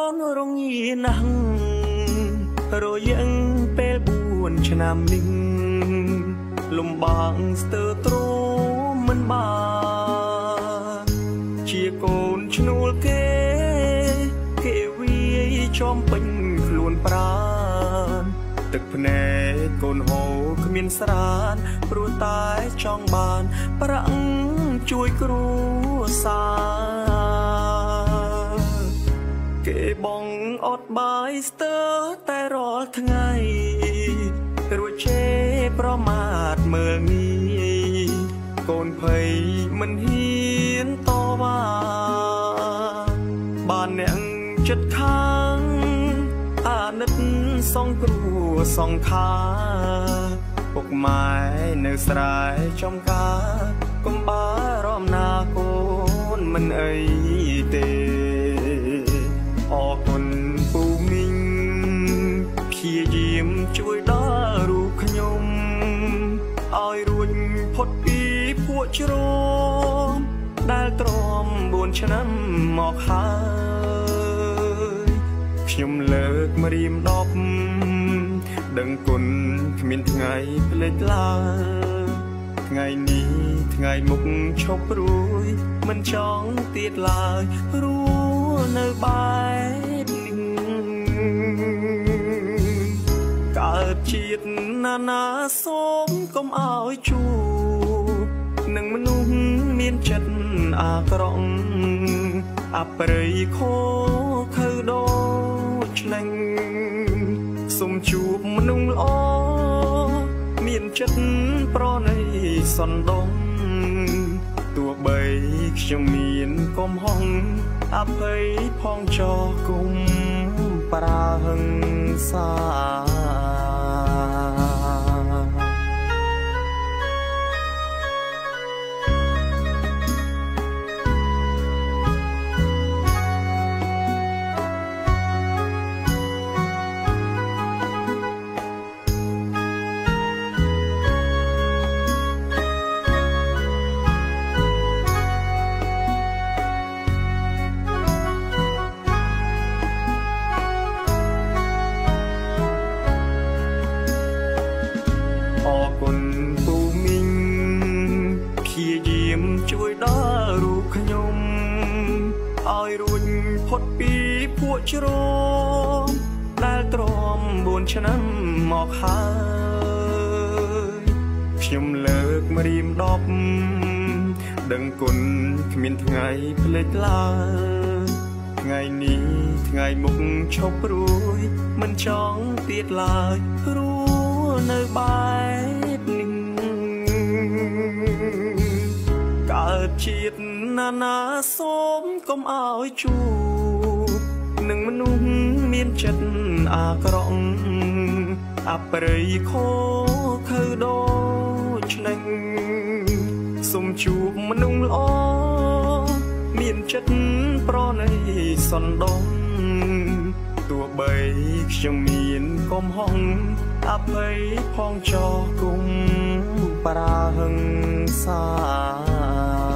នរងីណាស់រយ៉ាងពេល4ឆ្នាំនេះលំបាកស្ទើរទ្រាំមិនបានជាកូនឈ្នួលគេវាយចំពេញខ្លួនប្រាណទឹកភ្នែកកូនហូរគ្មានស្រានព្រោះតែចង់បានប្រាក់ជួយគ្រួសារគេបងអត់បាយស្ទើរតែរាល់ថ្ងៃរួចជេរប្រមាថមើលងាយកូនភ័យមិនហ៊ានតវ៉ាបានអ្នកចិត្តខាងអាណិតសងគ្រួសងខាពុកម៉ែនៅស្រែចំការកុំបារម្ភណាកូនមិនអីទេអរគុណពូមីងព្យាយាមជួយដល់រូបខ្ញុំឲ្យរួចផុតពីពួកជ្រមដែលទ្រាំ4ឆ្នាំមកហើយខ្ញុំលើកម្រាម10ដឹងគុណគ្មានថ្ងៃភ្លេចឡើយថ្ងៃនេះថ្ងៃមុខឈប់រួយមិនចង់ទៀតឡើយរស់នៅបែបនេះកើតជាតិណាសូមកុំឲ្យជួបនឹងមនុស្សមានចិត្តអាក្រក់អប្រិយខូខើដូចឆ្លងសុំជួបមនុស្សល្អមានចិត្តប្រណីសណ្ដំទោះបីខ្ញុំមានកំហុសអភ័យផងចោគុំប្រាហឹងសាជួយដល់រូបខ្ញុំឲ្យរួចផុតពីពួកជ្រមដែលទ្រាំ4ឆ្នាំមកហើយខ្ញុំលើកម្រាម10ដឹងគុណគ្មានថ្ងៃភ្លេចឡើយថ្ងៃនេះថ្ងៃមុខឈប់រួយមិនចង់ទៀតឡើយរស់នៅបែបនេះកើតជាតិណាសូមកុំឲ្យជួបនឹងមនុស្សមានចិត្តអាក្រក់អប្រិយខូខើដូចឆ្លងសុំជួបមនុស្សល្អមានចិត្តប្រណីសណ្ដំទោះបីខ្ញុំមានកំហុសអភ័យផងចោគុំប្រាហឹងសា